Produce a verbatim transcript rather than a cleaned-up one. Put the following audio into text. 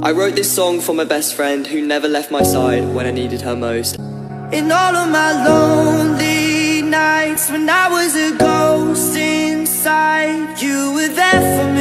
I wrote this song for my best friend who never left my side when I needed her most. In all of my lonely nights, when I was a ghost inside, you were there for me.